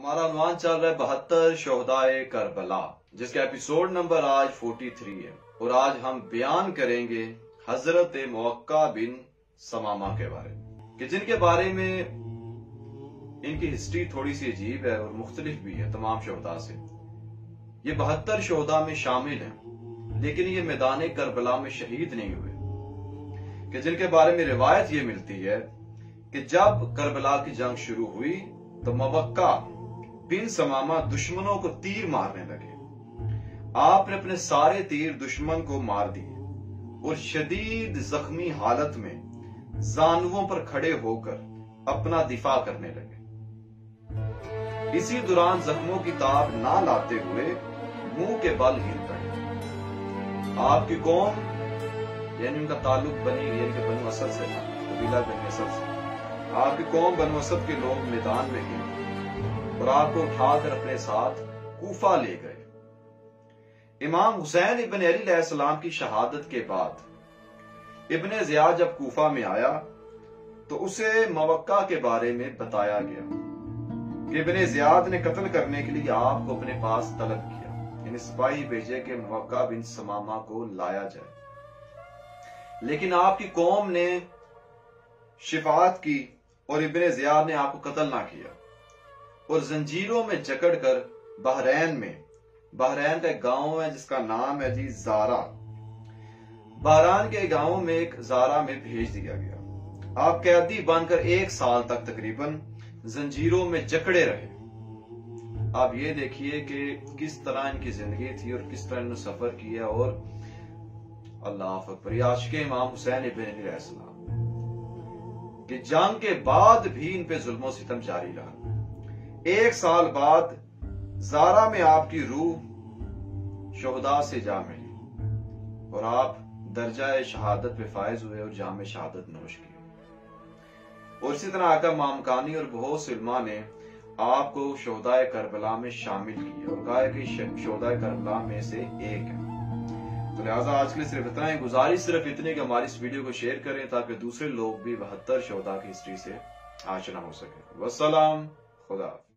हमारा अनुमान चल रहा है 72 शोहदाए करबला, जिसका एपिसोड नंबर आज 43 है। और आज हम बयान करेंगे हजरत मुवक्का बिन समामा के बारे में, कि जिनके बारे में इनकी हिस्ट्री थोड़ी सी अजीब है और मुख्तलिफ भी है तमाम शोहदा से। ये 72 शोहदा में शामिल हैं, लेकिन ये मैदान करबला में शहीद नहीं हुए, कि जिनके बारे में रिवायत ये मिलती है कि जब करबला की जंग शुरू हुई तो मुवक्का बिन समामा दुश्मनों को तीर मारने लगे। आपने अपने सारे तीर दुश्मन को मार दिए और शदीद जख्मी हालत में जानुओं पर खड़े होकर अपना दिफा करने लगे। इसी दौरान जख्मों की ताब ना लाते हुए मुंह के बल गिर पड़े। आपकी कौम यानी उनका ताल्लुक यानी कि बनु असद से था, कबीला बनु असद से। आपकी कौम बनु असद के लोग मैदान में गिरे और आपको उठाकर अपने साथ कूफा ले गए। इमाम हुसैन इब्न अली अलैहिस्सलाम की शहादत के बाद इब्न ज़ियाद जब कूफा में आया तो उसे मुवक्का के बारे में बताया गया कि इब्न ज़ियाद ने कत्ल करने के लिए आपको अपने पास तलब किया, यानी सिपाही भेजे कि मुवक्का बिन समामा को लाया जाए। लेकिन आपकी कौम ने शिफात की और इब्न ज़ियाद ने आपको कत्ल ना किया और जंजीरों में जकड़कर बहरैन का एक गांव है जिसका नाम है जी ज़ारा। बहरान के गांव में एक ज़ारा में भेज दिया गया। आप कैदी बनकर 1 साल तक तकरीबन जंजीरों में जकड़े रहे। आप ये देखिए कि किस तरह इनकी जिंदगी थी और किस तरह इन्होंने सफर किया। और अल्लाह अकबर, आशिक इमाम हुसैन इब्न अली अलैहिस्सलाम कि जंग के बाद भी इन पे जुल्म सितम जारी रहा। 1 साल बाद ज़ारा में आपकी रूह शोहदा से जा मिली और आप दर्जा शहादत पे फायज हुए और जाम शहादत नोश की। और इसी तरह आका मामकानी और बहुत से उलमा ने आपको शोहदाए करबला में शामिल किया और कहा कि शोहदाए करबला में से एक है। तो लिहाजा आज के लिए सिर्फ इतना ही। गुजारिश सिर्फ इतनी कि हमारी इस वीडियो को शेयर करें ताकि दूसरे लोग भी 72 शोहदा की हिस्ट्री से आशना हो सके। वस्सलाम, खुदा।